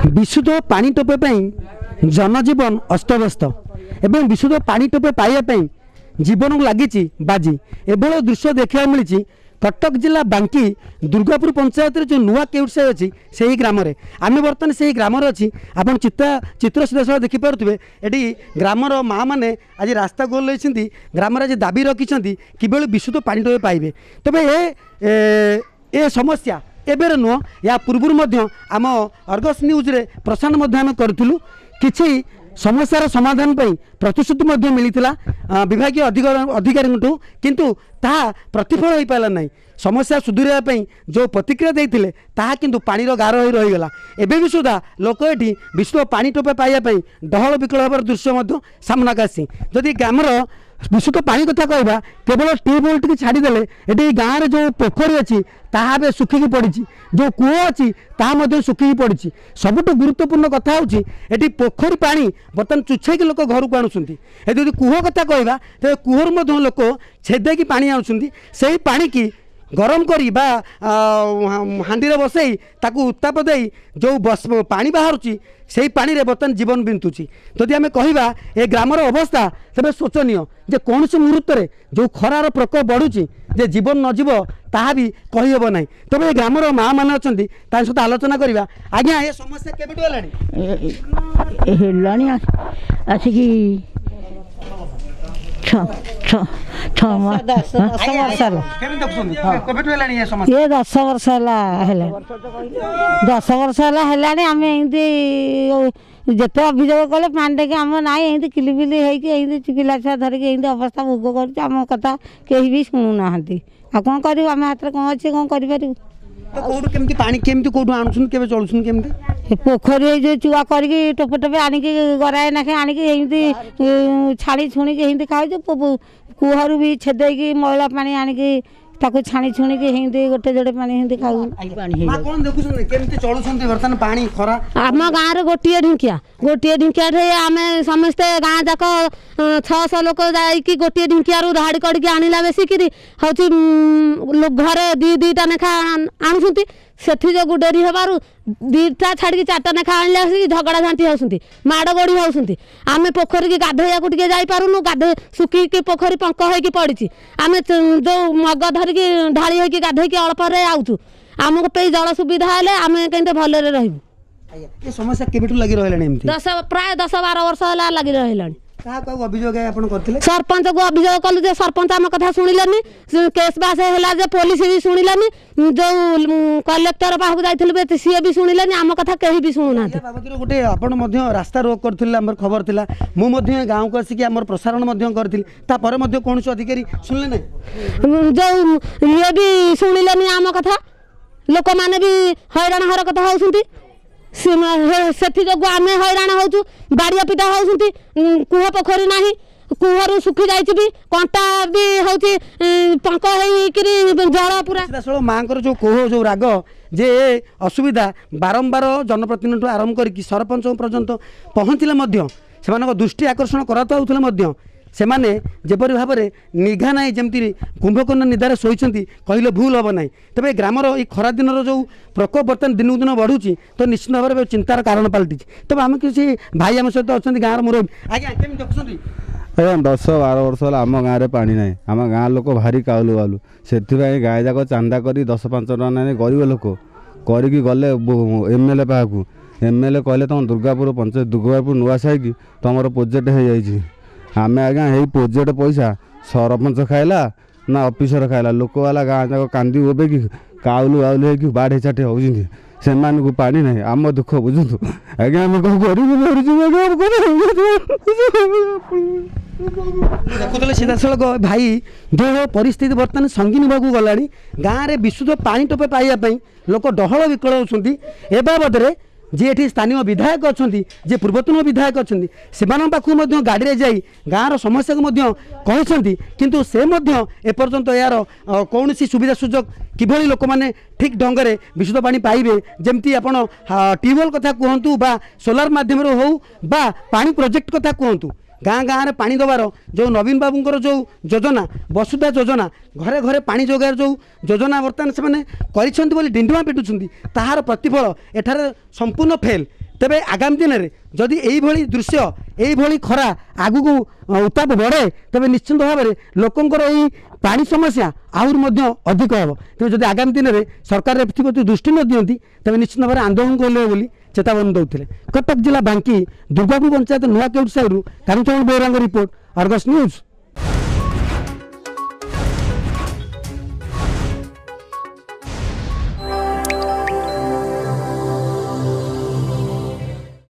विशुद्ध पानी टोपे जनजीवन अस्तव्यस्त एवं विशुद्ध पानी टोपे पाइबा जीवन को लगी बाजी एभल दृश्य देखा मिली कटक जिला बांकी दुर्गापुर पंचायत जो नुआ केउटसाई अच्छी से ही ग्राम आम बर्तमान से ही ग्राम अच्छी आप चित्र सीधा देखिपे ये ग्रामर माँ मैंने आज रास्ता गोल लेती ग्राम आज दाबी रखिंट किभली विशुद्ध पानी टोपे पाइबे तबे ए समस्या एबेर नुह या पूर्व आम अर्गस न्यूज रे प्रसारण आम करूँ किसी समस्यार समाधान पर प्रतिश्रुति मिलता विभाग अधिकारी किंतु ताहा प्रतिफल हो पारा ना समस्या सुधुरापी जो प्रतिक्रिया देते ताहा किंतु पानीर गार हो रहीगला एबे भी सुधा लोक ये विशुद्ध पानी टोपे पाइबापी डहल विकल हबार दृश्य सामना आसी जदि ग्रामर विशुद्ध पानी कथा कहवा केवल ट्यूबवेल टी छाड़देले ये गाँव में जो पोखरी अच्छी ताहा सुखिकी पड़ी जो कूह अच्छी ताहा सुखिकी पड़ी सबुठ गुरुत्वपूर्ण कथा होती पोखरी पानी बर्तमान चुछे लोक घर को आणुंट यदि कूह कथा कहवा तो कूहर लोक छेदेकी पानी आणुंट से पानी की गरम करी बा हांडी रे बसई ताकू उत्ताप दे जो बस पानी बाहर से पानी रे बर्तमान जीवन बिंतुची जदि आम कहवा ए ग्रामर अवस्था तेज शोचनीय जे कौन से मुहूर्त में जो खरार प्रकोप बढ़ुची जे जीवन नजीव ताहा भी कहीहब ना तबे ग्रामर माँ मैंने अच्छा सहित आलोचना करवा आज्ञा ये समस्या केबेठु हेलानी आसिकी 6 वर्ष ये 10 वर्ष है आम जिते अभियोग कले पानी आम ना किलिबिली होती पिला छुआ धरिकी अवस्था भोग करम कथा कहीं भी शुणुना आ कौन कर आम हाथ में कौन अच्छे कौन कर पोखरी जो चुआ करके टोपे टोपे आणिकी गराए नाखे आणिकी छाणी छुणी खाऊ कूहर भी छेदेकी मैला पानी आणिकी ताको छाणी छुणी के गोटे जोड़े पानी खाऊ आम गाँव गोटे ढिंकिया आम समस्ते गाँ जाक 600 लोक जाकि गोटे ढिंकिया धाड़ी कड़ी आणला बेसिकी हूँ घरे दीटा नेखा आणुंट से जो डेरी हबार 2टा छाड़ी 4टा नेखा आने झगड़ा झांटी होती माड़ गड़ी होती आम पोखरी की गाधोया को जापारूँ गाधे सुखी पोखरी पंक होगी पड़ी आम जो मग धरिकी ढाली होगी गाधे अल्प आऊँ आमको पे जल सुविधा हेले आम कहीं भलरे रही समस्या केबेठु लगी रहा प्राय 10-12 वर्ष है लगी रहा सरपंच को अभियोग कलु जे सरपंच आम कथा शुणिलानी केस बास है पुलिस भी शुणिलानी जो कलेक्टर पाखु जाइथिलबे सी भी शुणिलानी आम कथा कहीं भी शुणुना गोटे आपण रास्ता रोक कर खबर था मुझे गाँव को आसिक आम प्रसारण करी कौन अधिकारी शुणिले ना जो ये भी शुणिलानी आम कथा लोक मैंने भी हैरान हरकत होती से जो आम हैरान हो बाड़िया पिटा होती कूह पोखरी ना कूहर सुखी जाइए कंटा भी होती पंक जल पूरा माँ जो कूह जो राग जे असुविधा बारंबार जनप्रतिनिधि आरंभ कर सरपंच पर्यंत पहुँचले से दृष्टि आकर्षण कराता सेमाने जेपरी भाव में निघा ना जमी कुंभकर्ण निदार शोती कहले भूल हम ना तेज ग्रामर ये खरा दिन जो प्रकोप बर्तमान दिन दिन बढ़ुची तो निश्चित भाव में चिंतार कारण पलटि तब आम किसी भाई आम सहित अच्छा गाँव मुरबी आज्ञा केमी देखुं 10-12 वर्ष है आम गाँव में पानी ना आम गाँव लोक भारी काउलू वालू से गाय जाक चांदा कर 10-5 टका ना गरीब लोक करके गले एमएलए पाक एमएलए कहले तुम दुर्गापुर पंचायत दुर्गापुर नुआ साई तुम प्रोजेक्ट हो जाए आमे आज्ञा यही प्रोजेक्ट पैसा सरपंच खाइला ना ऑफिसर खाइला लोक वाला गाँव जाक कांदी ओबे कि काउलू आउलू हो बाढ़े छाटे होती से पानी ना आम दुख बुझु आज्ञा आम कौन देखुले सीधा सड़क भाई जो परिस्थिति बर्तमान संगीन होगा गला गाँव में विशुद्ध पानी टोपे पाइबापी लोक डहल विकल होती ए बाबद जी ये स्थानीय विधायक अच्छा जी पूर्वतन विधायक अच्छा से पाखु गाड़ी में जाई गाँव समस्या को कहते किंतु से एपर्यंत यार कौन सुविधा सुजोग किभली लोक मैंने ठीक ढंग से विशुद्ध पानी पाइबे जमती आपड़ ट्यूबवेल कथा कहतु बा सोलार मध्यम हो बा पानी प्रोजेक्ट कथा कहतु गाँ गाँव में पानी दबार जो नवीन बाबूंर जो योजना वसुधा योजना घरे घरे पानी जोगार जो योजना बर्तमान से डिंडुआ पिटुंट ताहार प्रतिफल एठार संपूर्ण फेल। तेबे आगामी दिन में जदि यही दृश्य यही खरा आगु को उत्ताप बढ़े तेबे निश्चित भाव में लोकंर यही पानी समस्या आहुरी अधिक हम। तेज जदि आगामी दिन में सरकार एप्रति दृष्टि न दियंती तेबे निश्चित भाव में आंदोलन करेंगे बोली चेतावनी देते। कटक जिला बांकी दुर्गापुर पंचायत नुआ केउट साहिरु Kalicharan Behera report, Argus news.